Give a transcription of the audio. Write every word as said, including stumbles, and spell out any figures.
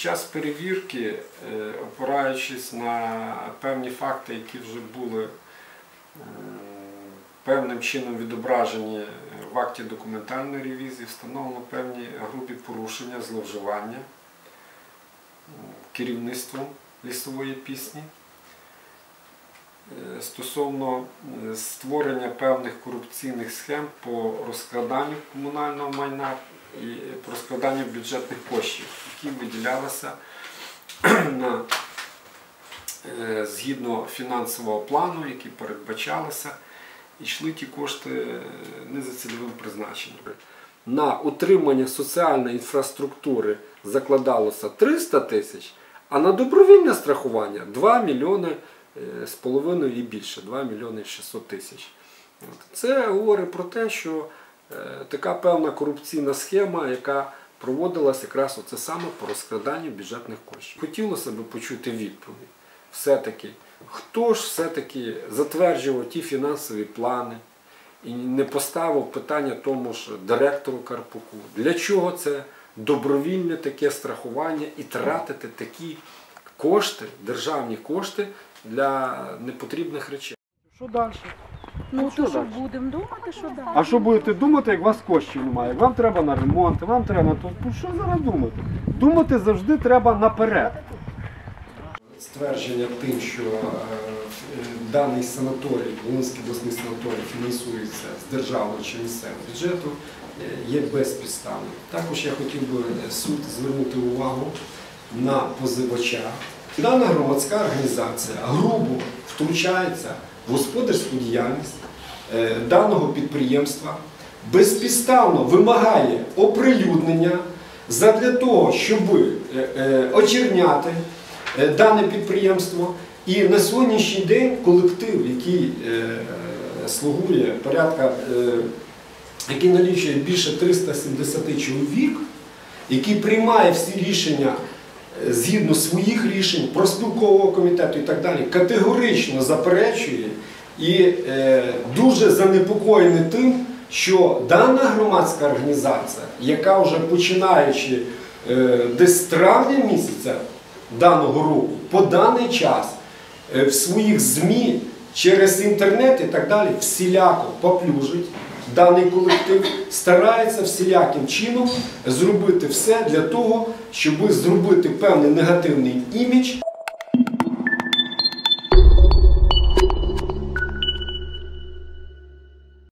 час перевірки, опираючись на певні факти, які вже були певним чином відображені в акті документальної ревізії, встановлено певні грубі порушення, зловживання керівництвом Лісової пісні стосовно створення певних корупційних схем по розкраданню комунального майна і по розкраданню бюджетних коштів, які виділялися на, згідно фінансового плану, які передбачалися, і йшли ті кошти не за цільовим призначенням. На утримання соціальної інфраструктури закладалося триста тисяч, а на добровільне страхування два мільйони з половиною і більше, два мільйони шістсот тисяч. Це говорить про те, що така певна корупційна схема, яка проводилась якраз оце саме по розкраданню бюджетних коштів. Хотілося б почути відповідь. Все-таки, хто ж все-таки затверджував ті фінансові плани і не поставив питання тому ж директору Карпуку? Для чого це добровільне таке страхування і тратити такі кошти, державні кошти для непотрібних речей? Що далі? Ну, що то що далі? будемо думати, що далі? А що будете думати, як у вас коштів немає? Як вам треба на ремонт, вам треба на то. Ну, що зараз думати? Думати завжди треба наперед. Ствердження тим, що е, даний санаторій, Волинський обласний санаторій, фінансується з державного чи місцевого бюджету, е, є безпідставним. Також я хотів би суд звернути увагу на позивача. Дана громадська організація грубо втручається в господарську діяльність е, даного підприємства, безпідставно вимагає оприлюднення задля того, щоб е, е, очерняти е, дане підприємство. І на сьогоднішній день колектив, який е, слугує порядка, е, який налічує більше триста сімдесят чоловік, який приймає всі рішення згідно своїх рішень, профспілкового комітету і так далі, категорично заперечує і е, дуже занепокоєний тим, що дана громадська організація, яка вже починаючи е, десь з травня місяця даного року, по даний час е, в своїх ЗМІ, через інтернет і так далі, всіляко поплюжить даний колектив, старається всіляким чином зробити все для того, щоб зробити певний негативний імідж.